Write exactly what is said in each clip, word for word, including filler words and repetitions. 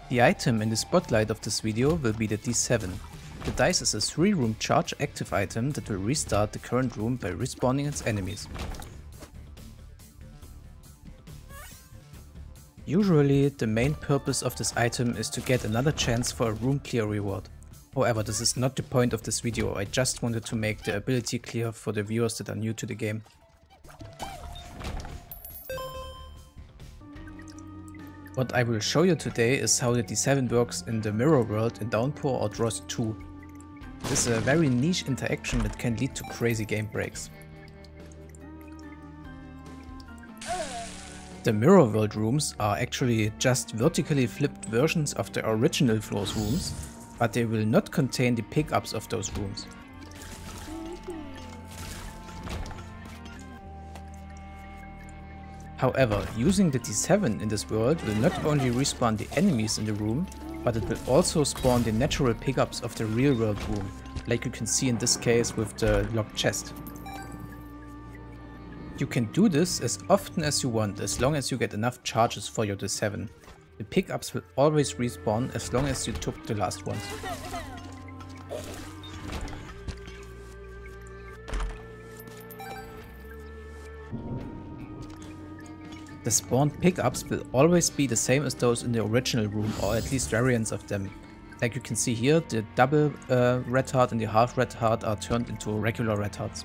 The item in the spotlight of this video will be the D seven. The dice is a three room charge active item that will restart the current room by respawning its enemies. Usually the main purpose of this item is to get another chance for a room clear reward. However, this is not the point of this video, I just wanted to make the ability clear for the viewers that are new to the game. What I will show you today is how the D seven works in the mirror world in Downpour or Dross two. This is a very niche interaction that can lead to crazy game breaks. The mirror world rooms are actually just vertically flipped versions of the original floor's rooms, but they will not contain the pickups of those rooms. However, using the D seven in this world will not only respawn the enemies in the room, but it will also spawn the natural pickups of the real world room, like you can see in this case with the locked chest. You can do this as often as you want, as long as you get enough charges for your D seven. The pickups will always respawn as long as you took the last ones. The spawned pickups will always be the same as those in the original room, or at least variants of them. Like you can see here, the double uh, red heart and the half red heart are turned into regular red hearts.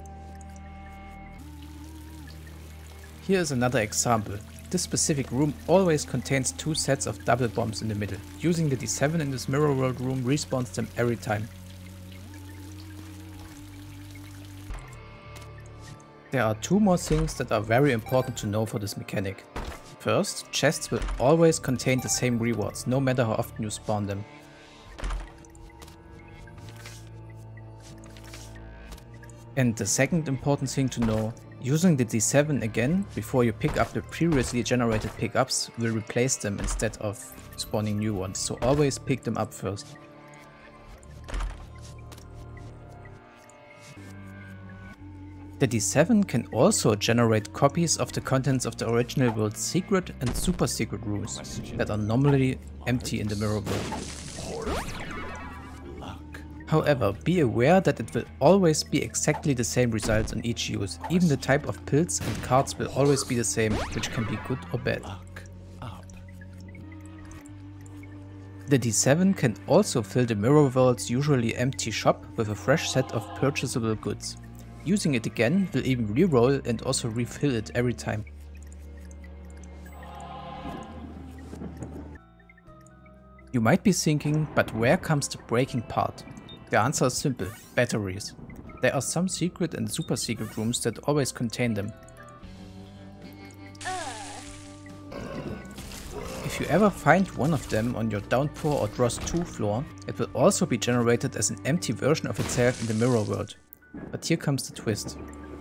Here is another example. This specific room always contains two sets of double bombs in the middle. Using the D seven in this mirror world room respawns them every time. There are two more things that are very important to know for this mechanic. First, chests will always contain the same rewards, no matter how often you spawn them. And the second important thing to know, using the D seven again before you pick up the previously generated pickups will replace them instead of spawning new ones, so always pick them up first. The D seven can also generate copies of the contents of the original world's secret and super secret rooms that are normally empty in the mirror world. However, be aware that it will always be exactly the same results on each use. Even the type of pills and cards will always be the same, which can be good or bad. The D seven can also fill the mirror world's usually empty shop with a fresh set of purchasable goods. Using it again will even reroll and also refill it every time. You might be thinking, but where comes the breaking part? The answer is simple: batteries. There are some secret and super secret rooms that always contain them. If you ever find one of them on your Downpour or Dross two floor, it will also be generated as an empty version of itself in the mirror world. But here comes the twist.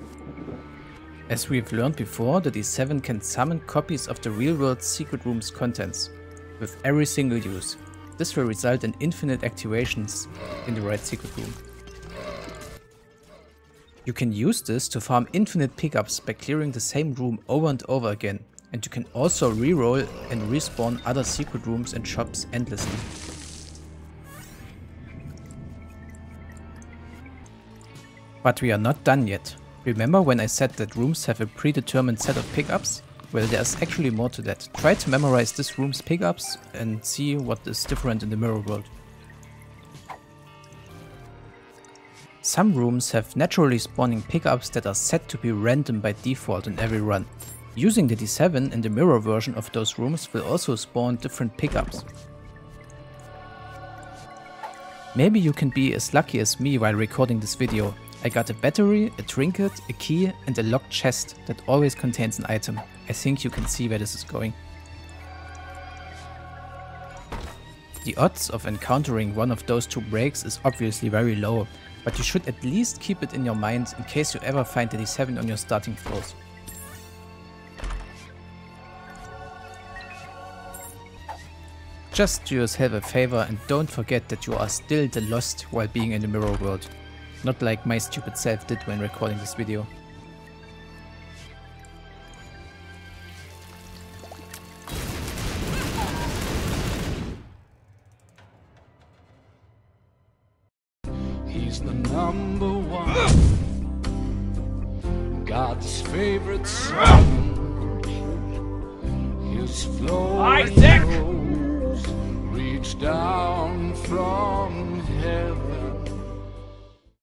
As we've learned before, the D seven can summon copies of the real world's secret room's contents with every single use. This will result in infinite activations in the right secret room. You can use this to farm infinite pickups by clearing the same room over and over again, and you can also reroll and respawn other secret rooms and shops endlessly. But we are not done yet. Remember when I said that rooms have a predetermined set of pickups? Well, there's actually more to that. Try to memorize this room's pickups and see what is different in the mirror world. Some rooms have naturally spawning pickups that are set to be random by default in every run. Using the D seven in the mirror version of those rooms will also spawn different pickups. Maybe you can be as lucky as me while recording this video. I got a battery, a trinket, a key and a locked chest that always contains an item. I think you can see where this is going. The odds of encountering one of those two breaks is obviously very low, but you should at least keep it in your mind in case you ever find the D seven on your starting floors. Just do yourself a favor and don't forget that you are still the Lost while being in the mirror world. Not like my stupid self did when recording this video. He's the number one, God's favorite son. His flowing rose reached down